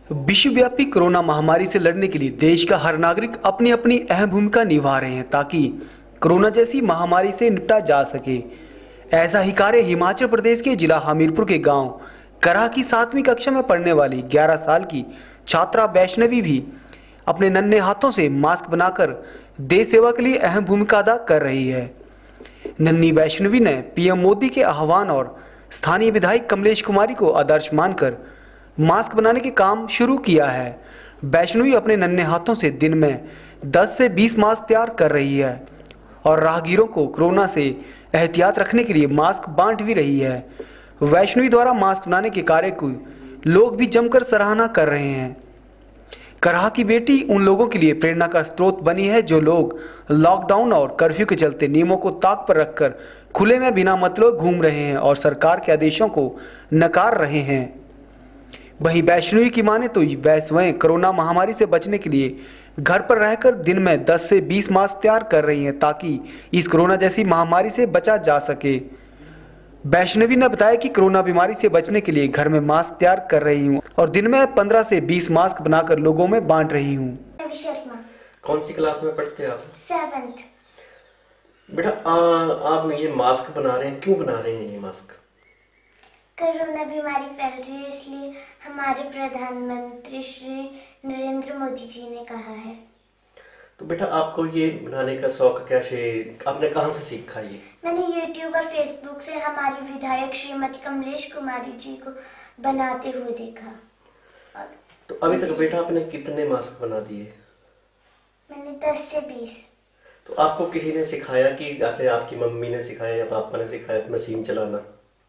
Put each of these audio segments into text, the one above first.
विश्वव्यापी कोरोना महामारी से लड़ने के लिए देश का हर नागरिक अपनी अपनी अहम भूमिका निभा रहे हैं ताकि कोरोना जैसी महामारी से निपटा जा सके। ऐसा ही कार्य हिमाचल प्रदेश के जिला हमीरपुर के गांव कराह की 7वीं कक्षा में पढ़ने वाली 11 साल की छात्रा वैष्णवी भी अपने नन्हे हाथों से मास्क बनाकर देश सेवा के लिए अहम भूमिका अदा कर रही है। नन्ही वैष्णवी ने पीएम मोदी के आह्वान और स्थानीय विधायक कमलेश कुमारी को आदर्श मानकर मास्क बनाने के काम शुरू किया है। वैष्णवी अपने नन्हे हाथों से दिन में 10 से 20 मास्क तैयार कर रही है और राहगीरों को कोरोना से एहतियात रखने के लिए मास्क बांट भी रही है। वैष्णवी द्वारा मास्क बनाने के कार्य को लोग भी जमकर सराहना कर रहे हैं। कराह की बेटी उन लोगों के लिए प्रेरणा का स्रोत बनी है जो लोग लॉकडाउन और कर्फ्यू के चलते नियमों को ताक पर रखकर खुले में बिना मतलब घूम रहे हैं और सरकार के आदेशों को नकार रहे हैं। वहीं वैष्णवी की माने तो वह स्वयं कोरोना महामारी से बचने के लिए घर पर रहकर दिन में 10 से 20 मास्क तैयार कर रही हैं ताकि इस कोरोना जैसी महामारी से बचा जा सके। वैष्णवी ने बताया कि कोरोना बीमारी से बचने के लिए घर में मास्क तैयार कर रही हूं और दिन में 15 से 20 मास्क बनाकर लोगों में बांट रही हूं। कौन सी क्लास में पढ़ते हैं आप? 7th। बेटा आप ये मास्क बना रहे हैं, क्यों बना रहे हैं ये मास्क? कोरोना बीमारी फैल रही है इसलिए हमारे प्रधानमंत्री श्री नरेंद्र मोदी जी ने कहा है। तो बेटा आपको ये बनाने का शौक कैसे, आपने कहाँ से सीखा ये? मैंने YouTube और Facebook से हमारी विधायक श्रीमती कमलेश कुमारी जी को बनाते हुए देखा। तो अभी तक बेटा आपने कितने मास्क बना दिए? मैंने 10 से 20। तो आपको किसी ने सिखाया कि जैसे आपकी मम्मी ने सिखाया या पापा ने सिखाया मशीन चलाना?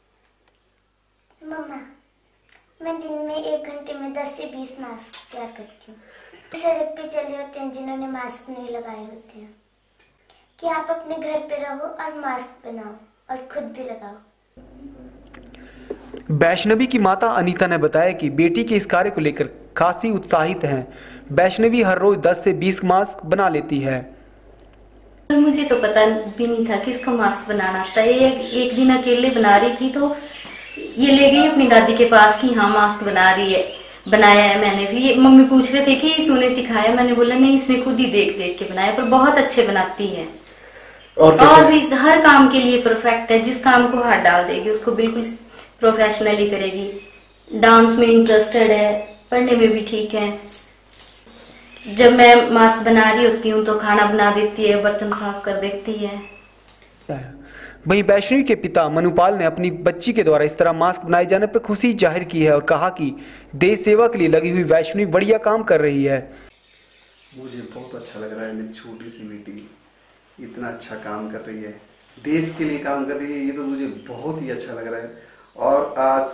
मम्मा, मैं दिन में 1 घंटे में 10 से 20 मास्क तैयार करती हूँ। सड़क पे चले होते हैं जिन्होंने मास्क नहीं लगाए होते हैं कि आप अपने घर पे रहो और मास्क बनाओ और खुद भी लगाओ। वैष्णवी की माता अनीता ने बताया कि बेटी के इस कार्य को लेकर खासी उत्साहित हैं। वैष्णवी हर रोज 10 से 20 मास्क बना लेती है। मुझे तो पता भी नहीं था कि इसको मास्क बनाना आता है। ये एक दिन अकेले बना रही थी तो ये ले गई अपनी दादी के पास कि हाँ मास्क बना रही है, बनाया है मैंने भी। ये मम्मी पूछ रहे थे कि तूने सिखाया? मैंने बोला नहीं, इसने खुद ही देख देख के बनाया, पर बहुत अच्छे बनाती है और भी हर काम के लिए परफेक्ट है। जिस काम को हाथ डाल देगी उसको बिल्कुल प्रोफेशनली करेगी। डांस में इंटरेस्टेड है, पढ़ने में भी ठीक है। जब मैं मास्क बना रही होती हूँ तो खाना बना देती है, बर्तन साफ कर देती है। वहीं वैष्णवी के पिता मनुपाल ने अपनी बच्ची के द्वारा इस तरह मास्क बनाए जाने पर खुशी जाहिर की है और कहा कि देश सेवा के लिए लगी हुई वैष्णवी बढ़िया काम कर रही है। मुझे बहुत अच्छा लग रहा है, मेरी छोटी सी बेटी इतना अच्छा काम कर रही है, देश के लिए काम कर रही है, ये तो मुझे बहुत ही अच्छा लग रहा है। और आज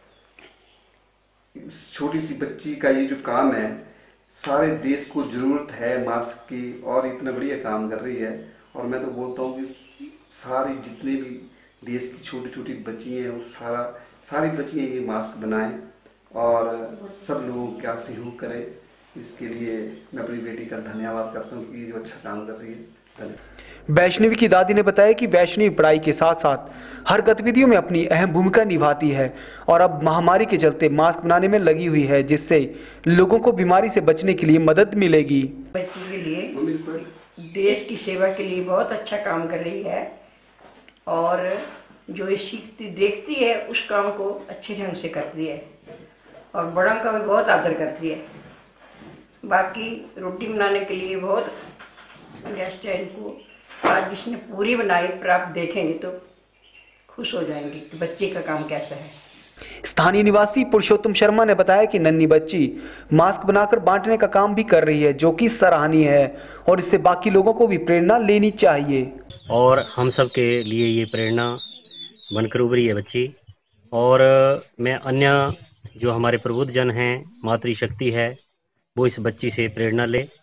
इस छोटी सी बच्ची का ये जो काम है, सारे देश को जरूरत है मास्क की और इतना बढ़िया काम कर रही है। और मैं तो बोलता हूँ कि सारी जितने भी देश की छोटी छोटी बच्चियाँ हैं वो सारी बच्चियाँ ये मास्क बनाएं और सब लोगों का सहयोग करें। इसके लिए मैं अपनी बेटी का धन्यवाद करता हूँ कि जो अच्छा काम कर रही है। वैष्णवी की दादी ने बताया कि वैष्णवी पढ़ाई के साथ साथ हर गतिविधियों में अपनी अहम भूमिका निभाती है और अब महामारी के चलते मास्क बनाने में लगी हुई है जिससे लोगों को बीमारी से बचने के लिए मदद मिलेगी। बच्ची के लिए देश की सेवा के लिए बहुत अच्छा काम कर रही है और जो ये सीखती देखती है उस काम को अच्छे ढंग से करती है और बड़ों का भी बहुत आदर करती है। बाकी रोटी बनाने के लिए बहुत गेस्ट है इनको, आज जिसने पूरी बनाई पर आप देखेंगे तो खुश हो जाएंगे कि बच्चे का काम कैसा है। स्थानीय निवासी पुरुषोत्तम शर्मा ने बताया कि नन्ही बच्ची मास्क बनाकर बांटने का काम भी कर रही है जो कि सराहनीय है और इससे बाकी लोगों को भी प्रेरणा लेनी चाहिए। और हम सब के लिए ये प्रेरणा बनकर उभरी है बच्ची। और मैं अन्य जो हमारे प्रबुद्ध जन हैं, मातृशक्ति है, वो इस बच्ची से प्रेरणा ले